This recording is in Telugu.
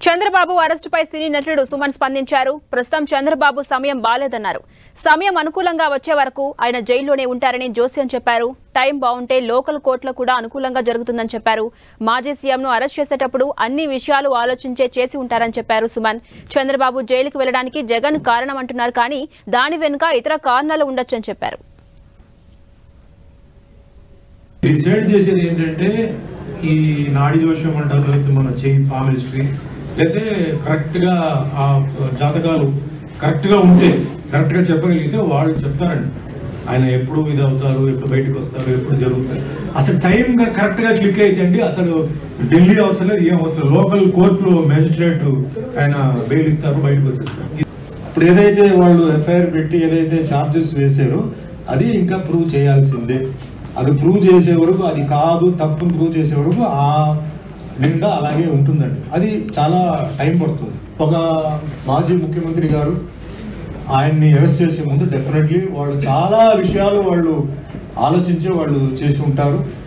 చంద్రబాబు అరెస్టుపై సినీ నటుడు సుమన్ స్పందించారు. ప్రస్తుతం చంద్రబాబు సమయం బాలేదన్నారు. సమయం అనుకూలంగా వచ్చే వరకు ఆయన జైల్లోనే ఉంటారని జోస్యం చెప్పారు. టైం బాగుంటే లోకల్ కోర్టులో కూడా అనుకూలంగా జరుగుతుందని చెప్పారు. మాజీ సీఎంను అరెస్ట్ చేసేటప్పుడు అన్ని విషయాలు ఆలోచించే చేసి ఉంటారని చెప్పారు సుమన్. చంద్రబాబు జైలుకు వెళ్లడానికి జగన్ కారణం అంటున్నారు, కానీ దాని వెనుక ఇతర కారణాలు ఉండొచ్చని చెప్పారు. డిసైడ్ చేసేది ఏంటంటే ఈ నాడి దోషం అంటారు, లేకపోతే మన చేయి పామ్ హిస్టరీ, లేకపోతే కరెక్ట్గా ఆ జాతకాలు కరెక్ట్గా ఉంటే, కరెక్ట్గా చెప్పగలిగితే వాళ్ళు చెప్తారండి ఆయన ఎప్పుడు ఇది అవుతారు, ఎప్పుడు బయటకు వస్తారు, ఎప్పుడు జరుగుతారు. అసలు టైం కరెక్ట్గా క్లిక్ అయితే అండి అసలు ఢిల్లీ అవసరం లేదు, ఏం అవసరం. లోకల్ కోర్టులో మేజిస్ట్రేట్ ఆయన బెయిల్ ఇస్తారు, బయటకు వచ్చేస్తారు. ఇప్పుడు ఏదైతే వాళ్ళు ఎఫ్ఐఆర్ పెట్టి ఏదైతే ఛార్జెస్ వేసారో అది ఇంకా ప్రూవ్ చేయాల్సిందే. అది ప్రూవ్ చేసే వరకు, అది కాదు తప్పును ప్రూవ్ చేసే వరకు ఆ నిండా అలాగే ఉంటుందండి. అది చాలా టైం పడుతుంది. ఒక మాజీ ముఖ్యమంత్రి గారు ఆయన్ని అరెస్ట్ చేసే ముందు డెఫినెట్లీ వాళ్ళు చాలా విషయాలు వాళ్ళు ఆలోచించి వాళ్ళు చేసి ఉంటారు.